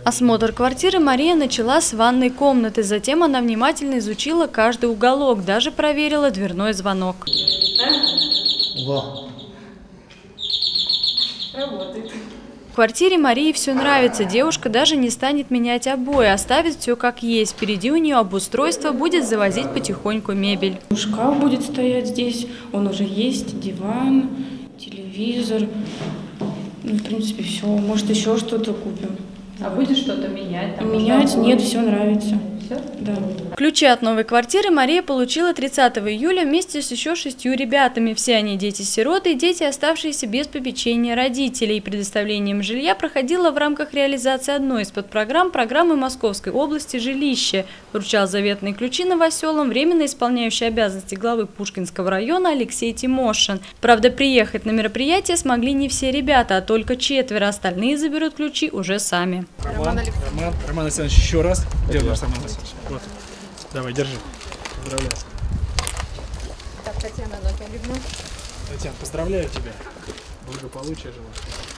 Осмотр квартиры Мария начала с ванной комнаты. Затем она внимательно изучила каждый уголок, даже проверила дверной звонок. Работает. В квартире Марии все нравится. Девушка даже не станет менять обои, оставит все как есть. Впереди у нее обустройство, будет завозить потихоньку мебель. Шкаф будет стоять здесь, он уже есть, диван, телевизор. Ну, в принципе, все. Может, еще что-то купим. А будешь что-то менять? Менять? Нет, все нравится. Все? Да. Ключи от новой квартиры Мария получила 30 июля вместе с еще 6 ребятами. Все они дети-сироты и дети, оставшиеся без попечения родителей. Предоставлением жилья проходило в рамках реализации одной из подпрограмм программы Московской области «Жилище». Вручал заветные ключи новоселам временно исполняющий обязанности главы Пушкинского района Алексей Тимошин. Правда, приехать на мероприятие смогли не все ребята, а только 4. Остальные заберут ключи уже сами. Роман Александрович, еще раз. Держи, Роман Александрович. Вот. Давай, держи. Поздравляю. Так, Татьяна Анатольевна. Татьяна, поздравляю тебя. Благополучия желаю.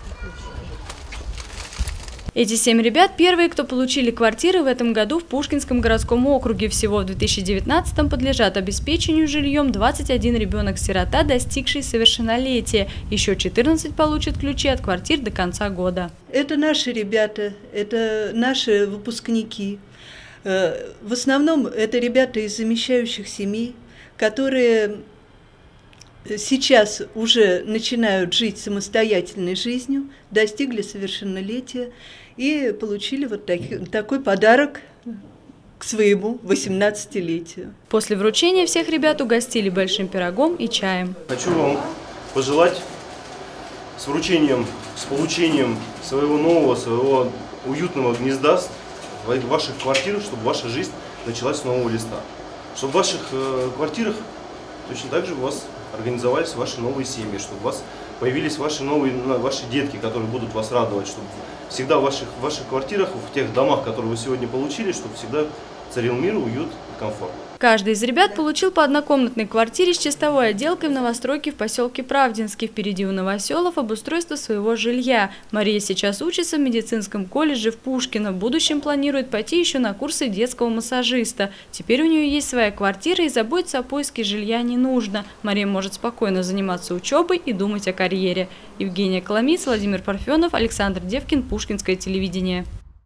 Эти 7 ребят – первые, кто получили квартиры в этом году в Пушкинском городском округе. Всего в 2019-м подлежат обеспечению жильем 21 ребенок-сирота, достигший совершеннолетия. Еще 14 получат ключи от квартир до конца года. Это наши ребята, это наши выпускники. В основном это ребята из замещающих семей, которые сейчас уже начинают жить самостоятельной жизнью, достигли совершеннолетия и получили вот такой подарок к своему 18-летию. После вручения всех ребят угостили большим пирогом и чаем. Хочу вам пожелать с получением своего уютного гнезда в ваших квартирах, чтобы ваша жизнь началась с нового листа. Чтобы в ваших квартирах точно так же у вас организовались ваши новые семьи, чтобы у вас появились ваши детки, которые будут вас радовать, чтобы всегда в ваших квартирах, в тех домах, которые вы сегодня получили, чтобы всегда царил мир, уют и комфорт. Каждый из ребят получил по однокомнатной квартире с чистовой отделкой в новостройке в поселке Правдинский. Впереди у новоселов обустройство своего жилья. Мария сейчас учится в медицинском колледже в Пушкино. В будущем планирует пойти еще на курсы детского массажиста. Теперь у нее есть своя квартира и заботиться о поиске жилья не нужно. Мария может спокойно заниматься учебой и думать о карьере. Евгения Коломиц, Владимир Парфенов, Александр Девкин, Пушкинское телевидение.